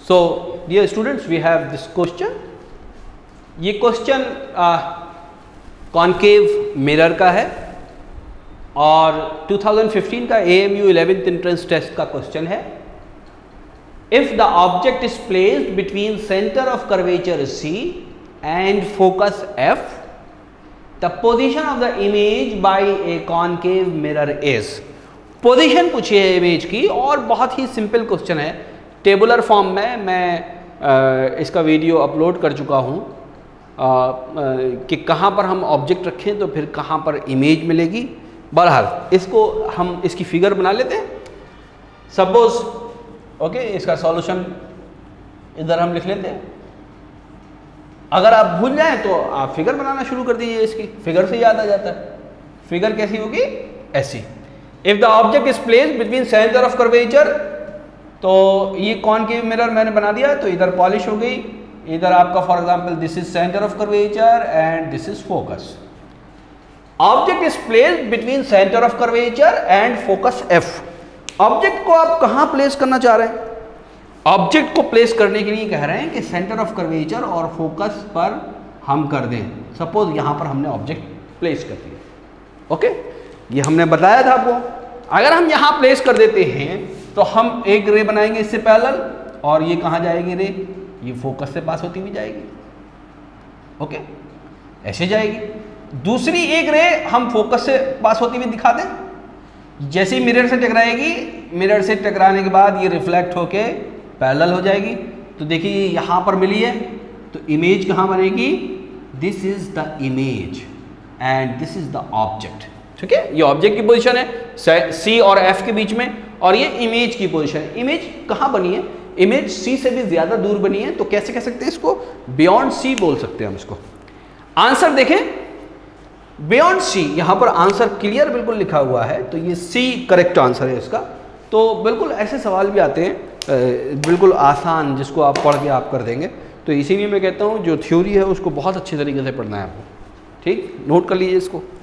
So dear students, we have this question. ये question concave mirror का है और 2015 का AMU 11th एंट्रेंस टेस्ट का क्वेश्चन है. If the object is placed between center of curvature C and focus F, the position of the image by a concave mirror is. Position पूछी है image की और बहुत ही सिंपल क्वेश्चन है. Tabular form में मैं इसका वीडियो अपलोड कर चुका हूँ कि कहाँ पर हम ऑब्जेक्ट रखें तो फिर कहाँ पर इमेज मिलेगी. बहरहाल इसको हम इसकी फिगर बना लेते हैं. सपोज ओके, इसका सॉल्यूशन इधर हम लिख लेते हैं. अगर आप भूल जाएं तो आप फिगर बनाना शुरू कर दीजिए. इसकी फिगर से याद आ जाता है. फिगर कैसी होगी? ऐसी. If the object is placed between centre of curvature, तो ये कॉनकेव मिरर मैंने बना दिया तो इधर पॉलिश हो गई. इधर आपका for example this is centre of curvature and this is focus. Object is placed between centre of curvature and focus F. Object को आप कहाँ प्लेस करना चाह रहे हैं? ऑब्जेक्ट को प्लेस करने के लिए कह रहे हैं कि सेंटर ऑफ कर्वेचर और फोकस पर हम कर दें. सपोज यहाँ पर हमने ऑब्जेक्ट प्लेस कर दिया. ओके, ये हमने बताया था आपको. अगर हम यहाँ प्लेस कर देते हैं तो हम एक रे बनाएंगे इससे पैरेलल, और ये कहाँ जाएगी रे? ये फोकस से पास होती हुई जाएगी. ओके, ऐसे जाएगी. दूसरी एक रे हम फोकस से पास होती हुई दिखा दें. जैसे ही मिरर से टकराएगी, मिरर से टकराने के बाद ये रिफ्लेक्ट होके पैरेलल हो जाएगी. तो देखिए यहाँ पर मिली है तो इमेज कहाँ बनेगी? This is the image and this is the object. ठीक है, ये ऑब्जेक्ट की पोजीशन है सी और एफ के बीच में, और ये इमेज की पोजीशन है. इमेज कहाँ बनी है? इमेज सी से भी ज्यादा दूर बनी है. तो कैसे कह सकते हैं इसको? बियॉन्ड सी बोल सकते हैं हम इसको. आंसर देखें, बियॉन्ड सी. यहाँ पर आंसर क्लियर बिल्कुल लिखा हुआ है, तो ये सी करेक्ट आंसर है इसका. तो बिल्कुल ऐसे सवाल भी आते हैं बिल्कुल आसान, जिसको आप पढ़ के आप कर देंगे. तो इसीलिए मैं कहता हूँ जो थ्योरी है उसको बहुत अच्छे तरीके से पढ़ना है आपको. ठीक, नोट कर लीजिए इसको.